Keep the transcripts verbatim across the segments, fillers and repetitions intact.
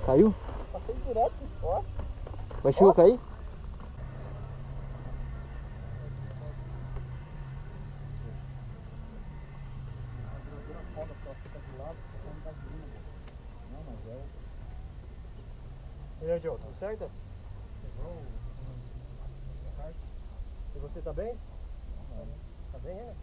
Caiu? Passei direto, ó. Vai chuva cair? E aí, Joe, tudo certo? E você tá bem? Tá bem, é?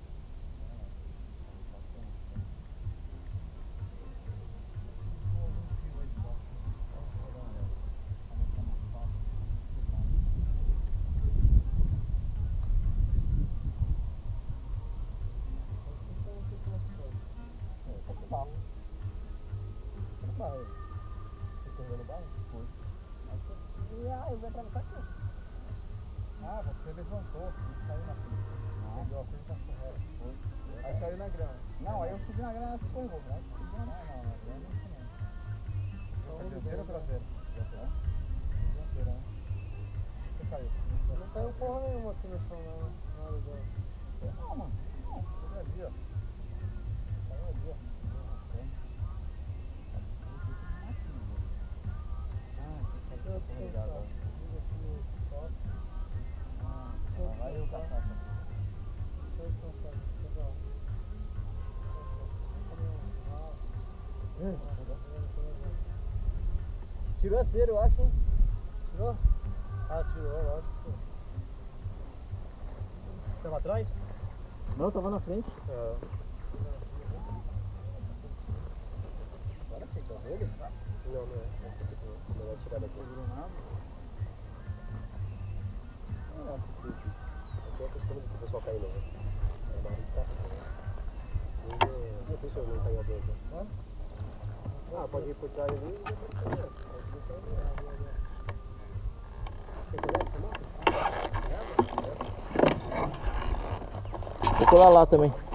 Ah, eu vou atravessar aqui. Ah, você levantou, você caiu na frente. Não. Pegou a frente da correta. Foi. Aí caiu na grama. Não, aí eu subi na grana e escorregou, né? Subi na Não, não, na grama não sei não. Foi dianteira ou traseira? Dianteira. Dianteira, né? Você caiu. Não caiu porra nenhuma aqui no chão, não. Nada dela. Não, mano. Não, foi ali, ó. Caiu ali, ó. Eu tô ligado. Liga aqui o top. Ah, vai eu caçar. Deixa eu descansar, legal. Tirou a cera, eu acho, hein? Tirou? Ah, tirou, lógico. Tava atrás? Não, tava na frente. É. Agora sim, tá vendo? Não, não é. Não vai tirar daqui. Não virou nada. Não, aqui é costume do pessoal cair, não. É barulho de café, né? Não sei se eu não caio dentro. Ah, pode ir por trás ali e depois cair. Você conhece a moto? Vou colar lá também.